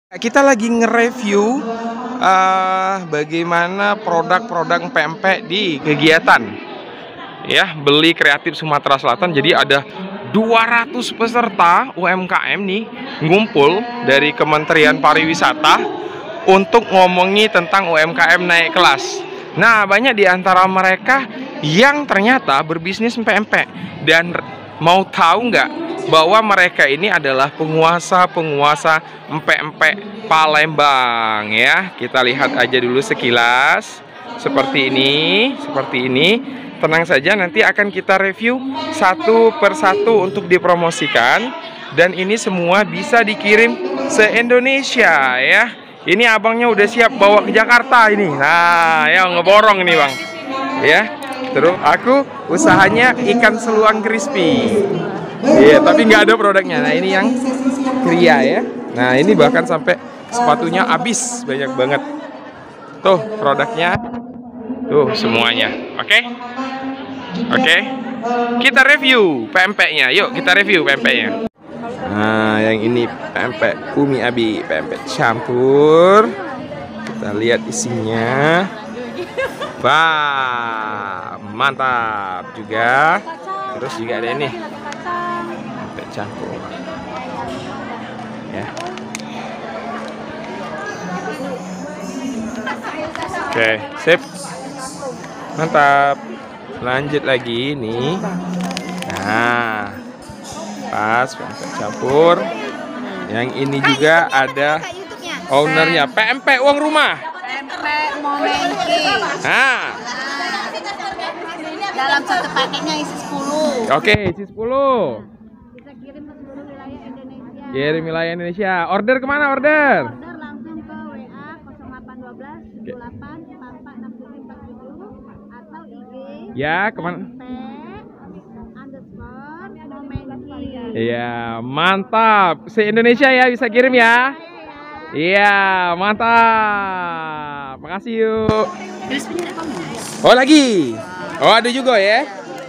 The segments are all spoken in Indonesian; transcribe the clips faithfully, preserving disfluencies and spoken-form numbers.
Kita lagi nge-review uh, bagaimana produk-produk pempek di kegiatan ya beli kreatif Sumatera Selatan. Jadi ada dua ratus peserta U M K M nih ngumpul dari Kementerian Pariwisata untuk ngomongi tentang U M K M naik kelas. Nah, banyak di antara mereka yang ternyata berbisnis pempek. Dan mau tahu nggak bahwa mereka ini adalah penguasa-penguasa empek-empek Palembang ya. Kita lihat aja dulu sekilas. Seperti ini, seperti ini. Tenang saja, nanti akan kita review satu persatu untuk dipromosikan. Dan ini semua bisa dikirim se-Indonesia ya. Ini abangnya udah siap bawa ke Jakarta ini. Nah, ya ngeborong ini bang. Ya, terus aku usahanya ikan seluang crispy. Iya, tapi nggak ada produknya. Nah, ini yang kria ya. Nah, ini bahkan sampai sepatunya habis, banyak banget. Tuh produknya, tuh semuanya. Oke, okay? Oke, okay? Kita review pempeknya. Yuk kita review pempeknya. Nah, yang ini pempek Umi Abi, pempek campur. Kita lihat isinya. Wah, mantap juga. Terus juga ada ini pempek campur. Ya. Oke, sip. Mantap. Lanjut lagi nih. Nah, pas pempek campur. Yang ini juga ada ownernya, pempek uang rumah. Pempek Momengki. Nah, dalam satu paketnya isi sepuluh. Oke, isi sepuluh. Bisa kirim ke seluruh wilayah Indonesia. Kirim wilayah Indonesia. Order kemana order? Order langsung ke W A nol delapan satu dua tujuh delapan empat empat enam tujuh empat tujuh atau I G. Ya, kemana? Underscore Momengki. Iya, mantap. Se-Indonesia ya bisa kirim ya. Iya, mantap. Makasih yuk. Oh lagi. Oh ada juga ya.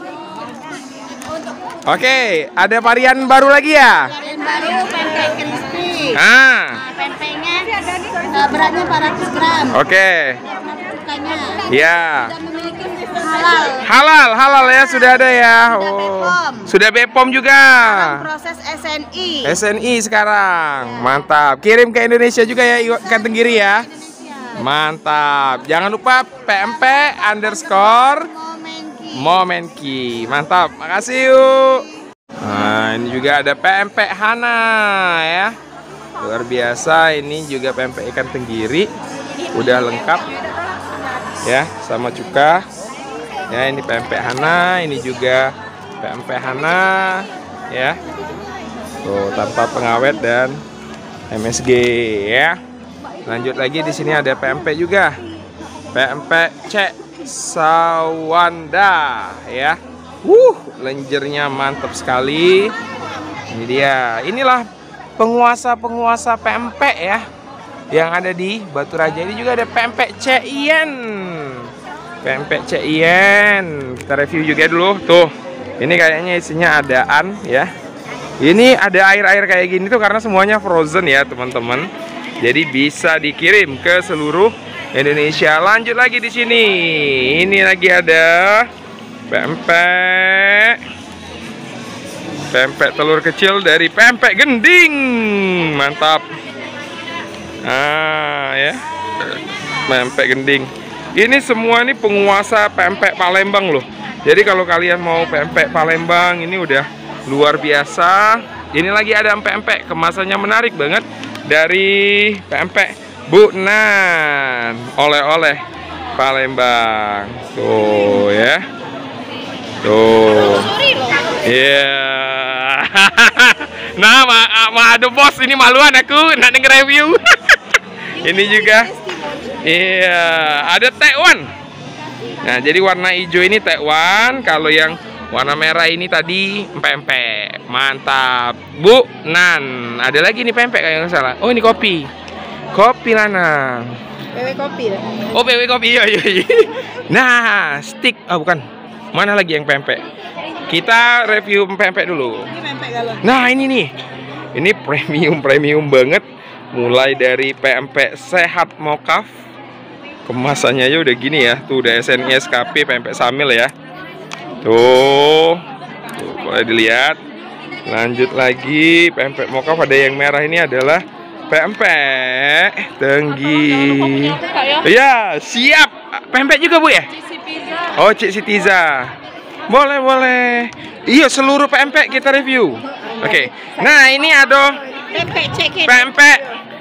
Oke, ada varian baru lagi ya. Varian baru pempek crispy. Ah. Nah, pempeknya uh, beratnya empat ratus gram. Oke. Cukanya. Ya. Dan memiliki halal. Halal, halal ya sudah ada ya. Sudah Oh. Bepom. Sudah Bepom juga. Proses S N I. S N I sekarang. Mantap. Kirim ke Indonesia juga ya ikan tenggiri ya. Mantap. Jangan lupa pempek underscore Momengki. Mantap. Makasih yuk. Nah, ini juga ada pempek Hana ya. Luar biasa. Ini juga pempek ikan tenggiri. Udah lengkap ya sama cuka. Ya, ini pempek Hana, ini juga pempek Hana ya. Tuh, tanpa pengawet dan M S G ya. Lanjut lagi di sini ada pempek juga. Pempek Cek Sawanda ya. Uh, lenjernya mantap sekali. Ini dia. Inilah penguasa-penguasa pempek ya yang ada di Batu Raja. Ini juga ada pempek Cek Ien. Pempek Cek Ien. Kita review juga dulu. Tuh. Ini kayaknya isinya adaan ya. Ini ada air-air kayak gini tuh karena semuanya frozen ya, teman-teman. Jadi bisa dikirim ke seluruh Indonesia. Lanjut lagi di sini. Ini lagi ada pempek pempek telur kecil dari pempek gending. Mantap. Ah ya. Pempek gending. Ini semua nih penguasa pempek Palembang loh. Jadi kalau kalian mau pempek Palembang ini udah luar biasa. Ini lagi ada pempek kemasannya menarik banget dari pempek Bu Nan, oleh-oleh Palembang. Tuh ya. Tuh. Iya. Yeah. Nah, ma, ma ada bos ini maluan aku nak denger review. Ini juga. Iya, ada Tekwan. Nah, jadi warna hijau ini Tekwan, kalau yang warna merah ini tadi pempek. Mantap. Bu Nan. Ada lagi nih pempek kayak nggak salah. Oh, ini kopi. Kopi Lana. P W kopi. Oh, P W kopi. Iya, iya, iya. Nah, stick. Oh, bukan. Mana lagi yang pempek? Kita review pempek dulu. Ini pempek galon. Nah, ini nih. Ini premium premium banget. Mulai dari pempek sehat mokaf. Kemasannya aja udah gini ya. Tuh udah S N I S K P pempek Samil ya. Tuh, tuh boleh dilihat. Lanjut lagi pempek mokaf, ada yang merah ini adalah pempek Tenggi. Ya, siap. Pempek juga, Bu ya? Oh, Cik Sitiza. Boleh, boleh. Iya, seluruh pempek kita review. Oke. Nah, ini ada pempek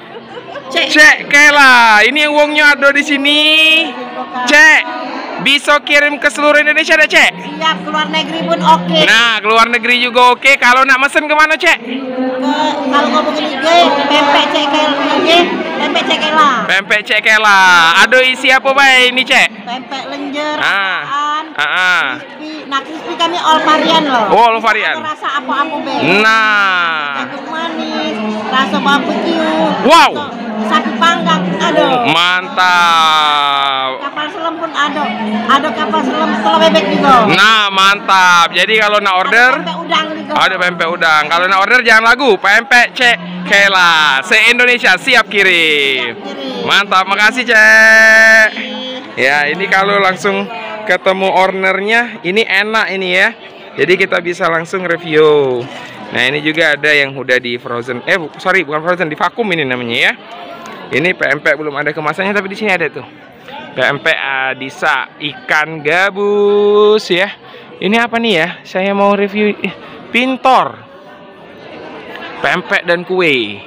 Cek Kela. Ini uangnya ada di sini. Cek, bisa kirim ke seluruh Indonesia ada, Cek? Siap, keluar negeri pun oke. Nah, keluar negeri juga oke. Kalau nak mesen kemana, Cek? Ke, kalau ngomongin I G, pempek Cek Kela, I G, pempek Cek Kela. Pempek Cek Kela. Ada isi apa baik ini, Cek? Pempek lenjer, Ah, apaan, ah, ah. crispy. Nah, crispy kami all varian loh. Oh, all varian. Ada rasa apa-apa be. Nah, Jagung manis, rasa barbecue. wow. Sapi panggang, aduh. Mantap. Kapal selam pun ada. Ada kapal selam telur bebek juga. Nah, mantap. Jadi kalau nak order, Ada pempek udang juga. ada pempek udang. Kalau nak order jangan lagu, pempek Cek Kela. Se-Indonesia siap kirim. Mantap, makasih, Cek. Ya, ini kalau langsung ketemu ownernya, ini enak ini ya. Jadi kita bisa langsung review. Nah, ini juga ada yang udah di frozen. Eh, bu- sorry, bukan frozen, di vakum ini namanya ya. Ini pempek belum ada kemasannya, tapi di sini ada tuh. Pempek Adisa ikan gabus ya. Ini apa nih ya? Saya mau review eh, pintor. Pempek dan kue.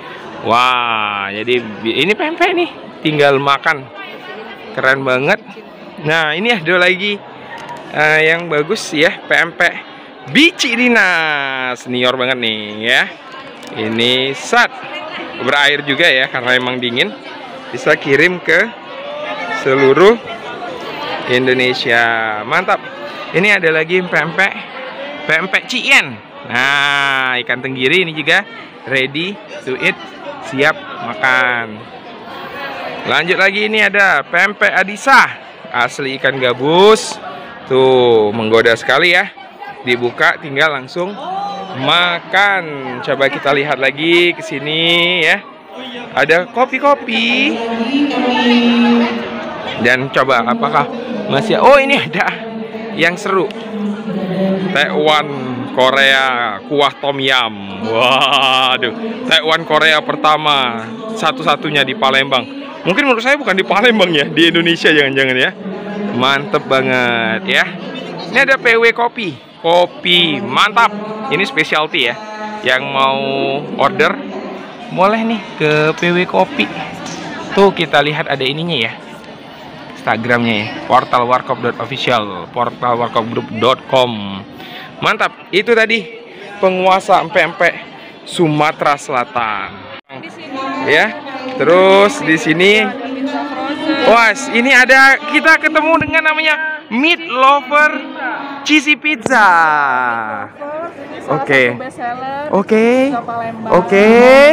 Wah, jadi ini pempek nih, tinggal makan. Keren banget. Nah, ini ada lagi uh, yang bagus ya, pempek Bici Dina. Senior banget nih ya. Ini sat berair juga ya, karena emang dingin. Bisa kirim ke seluruh Indonesia. Mantap. Ini ada lagi pempek pempek Cien. Nah, ikan tenggiri ini juga ready to eat, siap makan. Lanjut lagi, ini ada pempek Adisa asli ikan gabus. Tuh, menggoda sekali ya. Dibuka tinggal langsung makan. Coba kita lihat lagi ke sini ya. Ada kopi-kopi. Dan coba apakah masih, oh ini ada yang seru. Taiwan Korea kuah tom yum. Waduh, Taiwan Korea pertama, satu-satunya di Palembang. Mungkin menurut saya bukan di Palembang ya, di Indonesia jangan-jangan ya. Mantep banget ya. Ini ada P W kopi. Kopi mantap. Ini specialty ya. Yang mau order boleh nih ke P W kopi. Tuh kita lihat ada ininya ya. Instagramnya ya. portal warkop dot official, portal warkop group dot com. Mantap. Itu tadi penguasa pempek Sumatera Selatan. Ya. Terus di sini, wah, ini ada, kita ketemu dengan namanya Meat Lover Cheesy Pizza. Oke. Oke. Oke.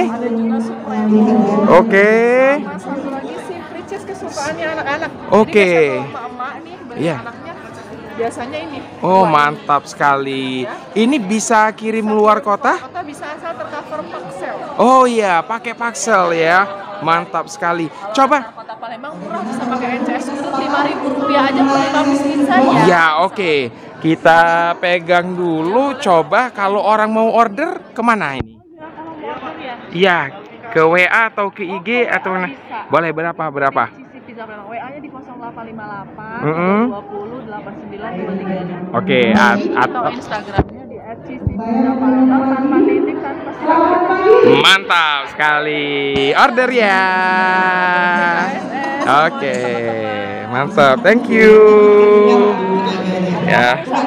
Oke. Satu lagi sih free cheese kesukaannya anak-anak. Oke. Emak nih, Iya. anaknya biasanya ini. Oh, mantap sekali. Ini bisa kirim luar kota? Kota bisa asal tercover Paxel. Oh iya, pakai Paxel ya. Mantap sekali. Coba. Kota Palembang murah, bisa pakai N C S untuk lima ribu rupiah aja boleh bagus bisa ya. Ya, oke. Kita pegang dulu. Coba kalau orang mau order kemana ini? Iya, ke W A atau ke I G atau mana? Boleh berapa berapa? Cheesy Pizza Palembang. W A-nya di nol delapan lima delapan Mm-hmm. dua nol delapan sembilan dua tiga. Oke, at, at, Atau Instagramnya di at cheesy pizza palembang tanpa titik tanpa silakan. mantap sekali. Order ya. Oke, mantap. Thank you. Ya.